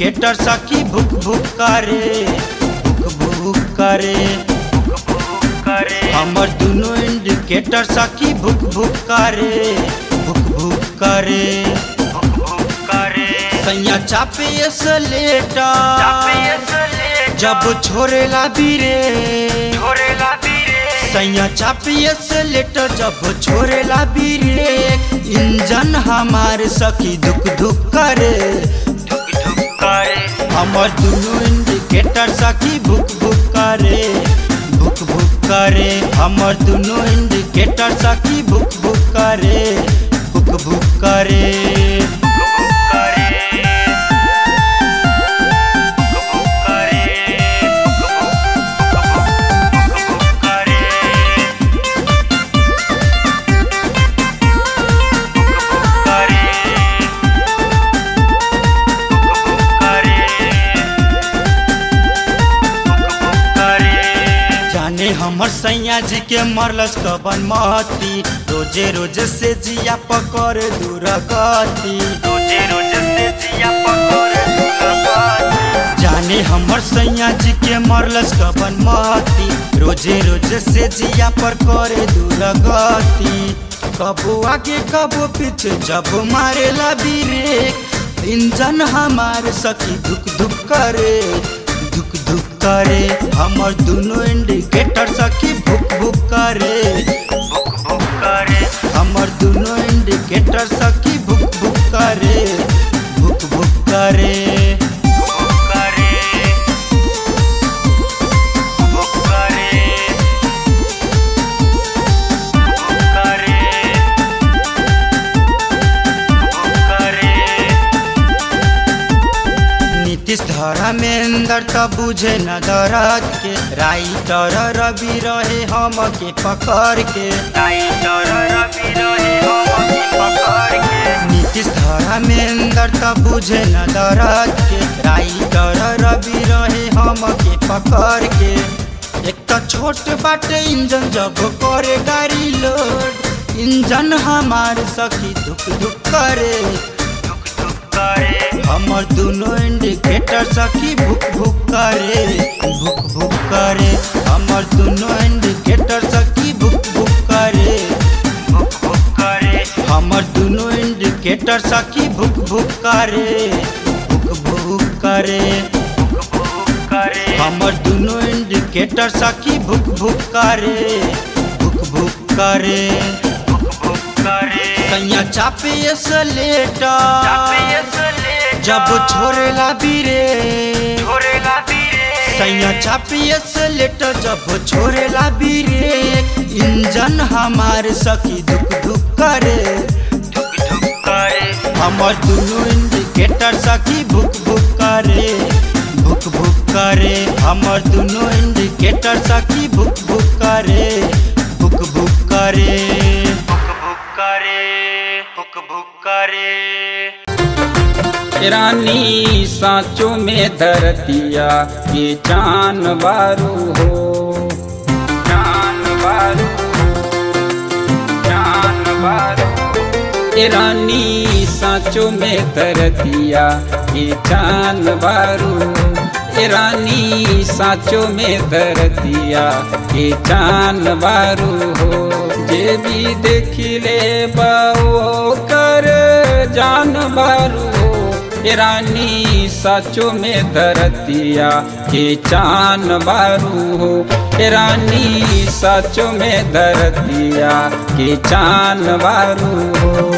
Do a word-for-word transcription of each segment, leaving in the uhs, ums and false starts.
Indicator सखी भुक भुक करे, भुक भुक करे, भुक भुक करे। हमर दुनो इंडिकेटर सखी भुक भुक करे, भुक भुक करे, भुक भुक करे। सैया चापे एक्सेलेटर, जब छोड़ेला बीरे, छोड़ेला बीरे। सैया चापे एक्सेलेटर जब छोड़ेला बीरे, इंजन हमारे सखी धुक धुक करे, धुक धुक करे। हमर दुनो इंडिकेटर सखी भुक भुक करे, भुक भुक करे। हमर दुनो इंडिकेटर सखी भुक भुक करे, भुक भुक करे, भुक भुक करे, भुक भुक करे, भुक भुक करे, भुक करे, भुक करे, भुक करे। जाने हमर सैया जी के मरलस कबन महती, रोजे रोजे से जिया पकड़ दुर्गति, रोजे रोजे से जिया पकड़ दुर्गति। जाने हमर सैया जी के मरलस कबन महती, रोजे रोजे से जिया पर करे दुर्गति। कबो आगे कबो पीछे जब मारेला ब्रेक, इंजन हमारे सखी धुक धुक करे, धुक धुक करे। हमर दुनो इंडिकेटर सखी भुक भुक करे, भुक भुक करे। हमर दुनो इंडिकेटर सखी भुक भुक करे, भुक भुक करे, भुक करे, भुक करे, भुक करे, भुक करे। नीतीश धर्मेंद्र त बुझे न दर्द के, राइटर रवि रहे हम के पकड़ के, राइटर रवि रहे हम के पकड़ के। नीतीश धर्मेंद्र त बुझे न दर्द के, राइटर रवि रहे हम के पकड़ के। एक त छोट बाटे इंजन जब करे गाड़ी लोड, इंजन हमार सखी धुक धुक करे, धुक धुक करे। हमर दुनो इंडिकेटर सखी भुक भुक करे, भुक भुक करे। हमर दुनो इंडिकेटर सखी भुक भुक करे, भुक भुक करे। हमर दुनो इंडिकेटर सखी भुक भुक करे, भुक भुक करे, भुक भुक करे। हमर दुनो इंडिकेटर सखी भुक भुक करे, भुक भुक करे, भुक भुक करे। सैया चापे एक्सेलेटर, जब छोड़ेला बीरे, छोड़ेला बीरे। सैया चापे एक्सेलेटर जब छोड़ेला बीरे, इंजन हमारे सखी धुक धुक करे, धुक धुक करे। हमर दुनो इंडिकेटर सखी भुक भुक करे, भुक भुक करे। हमर दुनो इंडिकेटर सखी भुक भुक करे, भुक भुक करे, भुक भुक करे, भुक भुक करे। रानी सांचों में धरतिया ये चान बारू हो, चान बारू, चान बारू। रानी सांचों में धरतिया ये चान बारू, रानी सांचों में धरतिया ये चान बारू हो। जे भी देखिले बाओ कर जान बारू हो, रानी साचो में धरतिया के चान बारू हो। रानी साचो में धरतिया के चान बारू हो।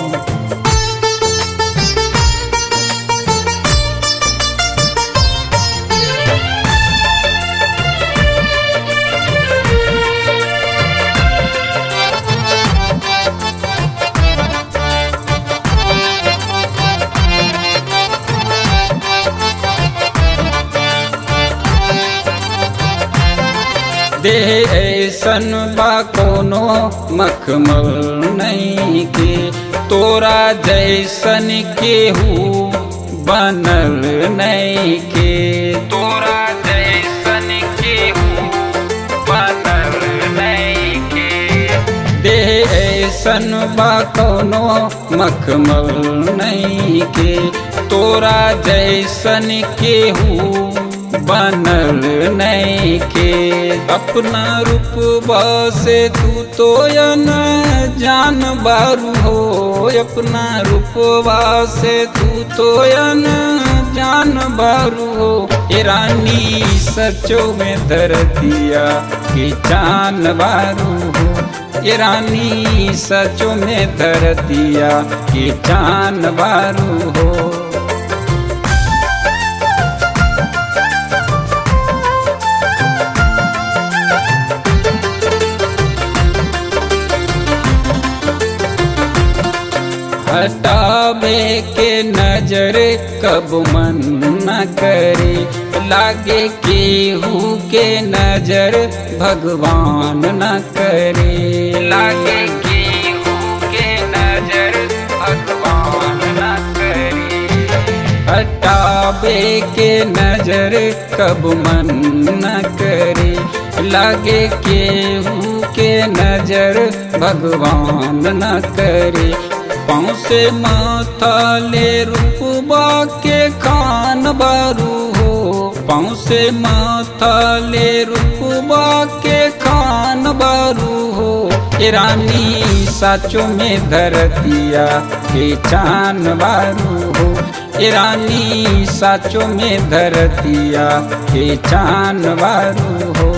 दे ऐसन बा कोनो मखमल नहीं के, तोरा जैसन केहू बनल नहीं के, तोरा जैसन केहू बनल नहीं के। दे ऐसन बा कोनो मखमल नहीं के, तो तोरा जैसन केहू बनल नहीं के। अपना रूपबा से तू तो न जान बारू हो, अपना रूपबा से तू तो न जान बारू हो। ए रानी सचो में धरतिया के चान बारू हो, ए रानी सचो में धरतिया के चान बारू हो। हटावे के नजर कब मन न करे, लागे केहू के नजर भगवान न करे, लागे केहू के नजर भगवान न करे। हटावे के नजर कब मन न करे, लागे केहू के नजर भगवान न करे। पाँव से माथा ले रूपबा के खान बारू हो, पाँव से माथा ले रूपबा के खान बारू हो। ए रानी साचो में धरतिया के चान बारू हो, ए रानी साचो में धरतिया के चान बारू हो।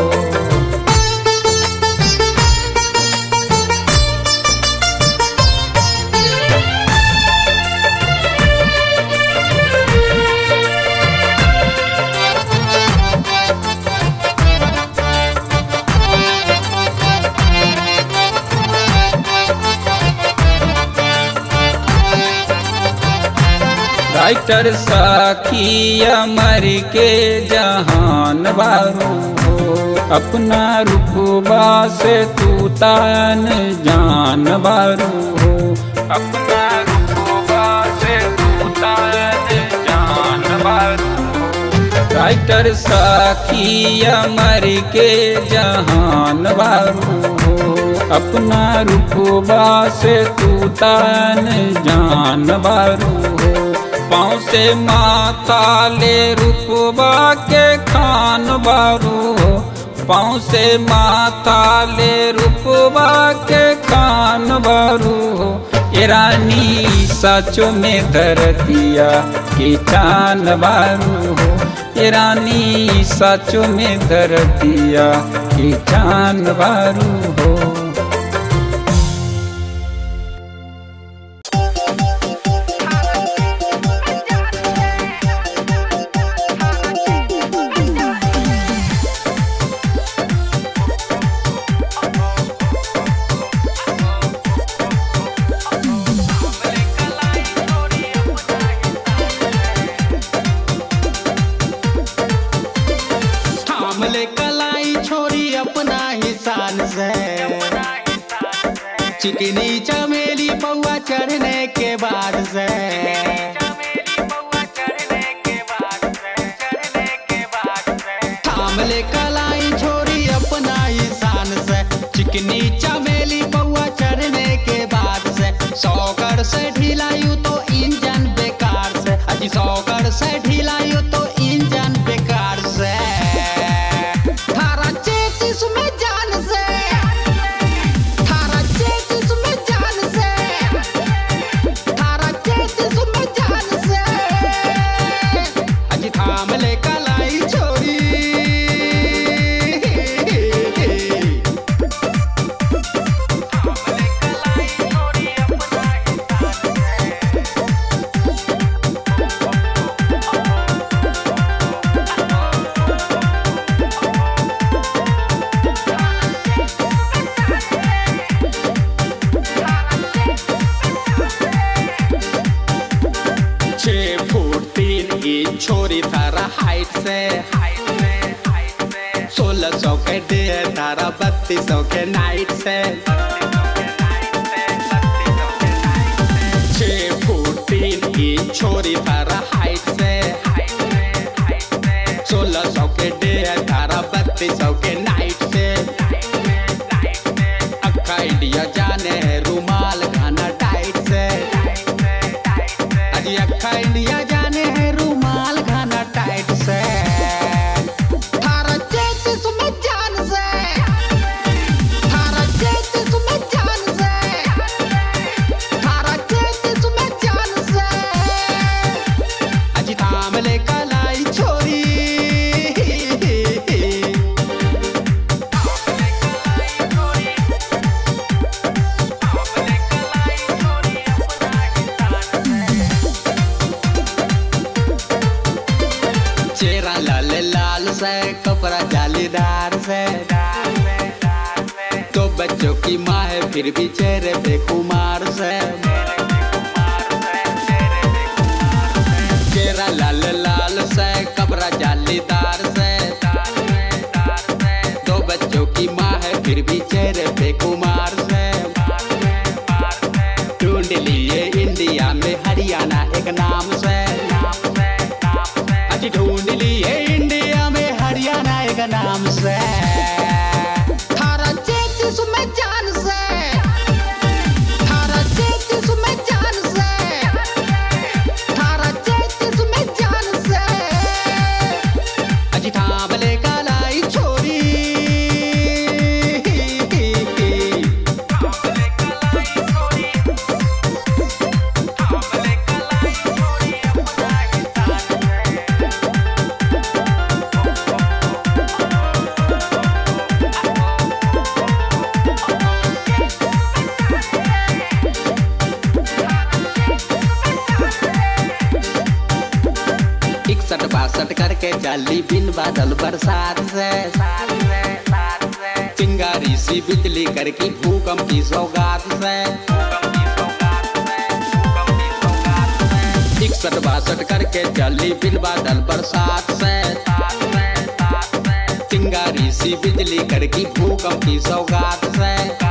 राइटर साखी अमर के जहान बारू हो, अपना रूपबा से तू तान जान बारू हो, अपना रूपबा से तू तान जान बारू हो। राइटर साखी अमर के जहान बारू हो, अपना रूपबा से तू तान जान बारू हो। पाँव से माथा ले रूपबा के खान बारू हो, पाँव से माथा ले रूपबा के खान बारू हो। ए रानी साचो में धरतिया के चान बारू हो, ए रानी साचो में धरतिया के चान बारू हो। चिकनी चमेली पौआ चढ़ने के बाद से, थाम ले कलाई छोरी अपना ही शान से। चिकनी चमेली पौआ चढ़ने के बाद से, सौकर से ढिलायू तो इंजन बेकार से, अजी सौकर से ढिलायू तो इंजन बेकार से। थारा चेतिस में जान से, छोरी थारा हाइट से, सोलह सौ के डे तारा बत्तीस सौ के नाइट से। छह फुट तीन की छोरी थारा हाइट से, सोलह सौ के डे तारा बत्तीस सौ के नाइट से। अक्खा इंडिया जाने रुमाल खाना टाइट से, अजी अक्खा इंडिया से कपड़ा जालीदार से, तो बच्चों की माँ है फिर भी चेहरे पे कुमार से। चेहरा लाल लाल से कपड़ा जालीदार से, तो बच्चों की माँ है फिर भी चेहरे पे कुमार से। ढूंढ लिए इंडिया में हरियाणा एक नाम से, अच्छी ढूंढ लिए इंडिया में हरियाणा एक नाम से। थारा चेचिस में जान से, थारा चेचिस में जान से, थारा चेचिस में जान से। अच्छी थांबले कालाई छोरी, इकसठ बासठ करके जाली बिन बादल बरसात से, चिंगारी सी बिजली करके भूकंप की सौगात से। इकसठ बासठ करके जाली बिन बादल बरसात से, चिंगारी सी बिजली करके भूकंप की सौगात से।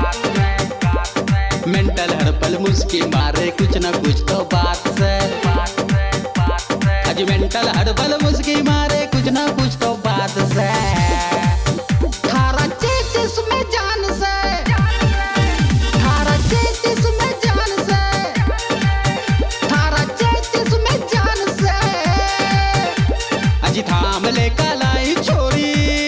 मेंटल हर पल मुस्की मारे कुछ न कुछ तो बात से, मेंटल हर पल मुस्की मारे कुछ ना कुछ तो बात से। थारा चेचिस में जान से, थारा चेचिस में जान से, थारा चेचिस में जान से। अजी थाम ले कालाई छोरी,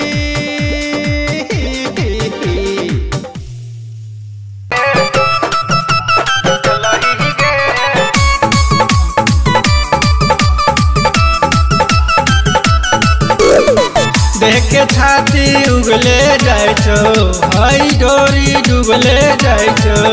देख के छाती उगले जाय छो, हई डोरी डूबले जाय छो।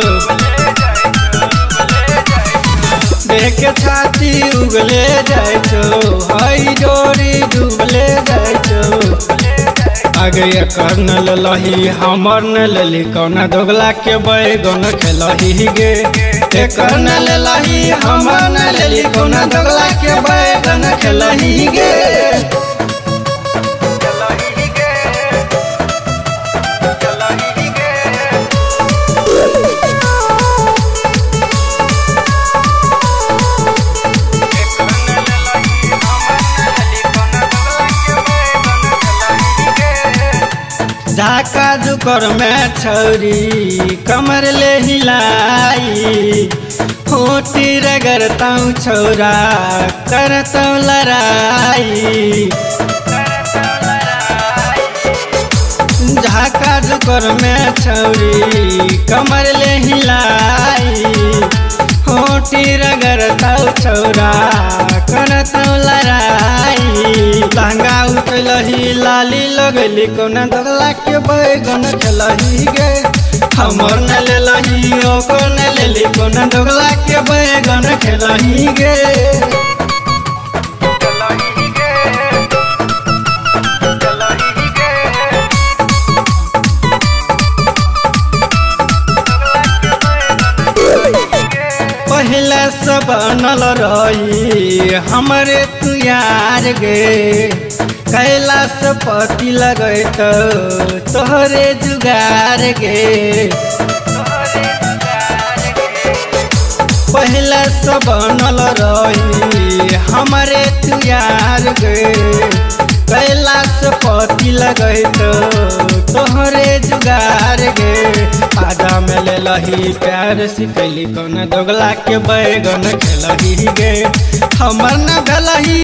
देख के छाती उगले जाय छो, हई डोरी डूबले जाय छो। आगे एकर न ललही हमर न लली, कौना दोगला के बैगन खेलही गे। एकर न ललही हमर न लली, कौना दोगला के बैगन खेलही गे। झाका दुकर में छौरी कमर ले हिलाई, होटी रगड़ताऊ छौरा करताऊ लड़ाई। झाका दुकर में छौरी कमर ले हिलाई, होटी रगड़ताऊ छौरा करताऊ लड़ाई। लहंगा उठलही लाली लगली, कौना दोगला के बैगन खेलही गे। हमर न लेलही ओकर न लेली, कौना दोगला के बैगन खेलही गे। पहले से बनल रही हमरे तू यार गे, कैलाश पति लगे तो तोहरे जुगार गे। पहले से बनल रही हमरे तू यार गे, कैलाश पति लगे तो तोहरे जुगार गे। आधा में ले लही प्यार सिखैली, कौन दोगला के बैगन खेलही गे। हमर न भलही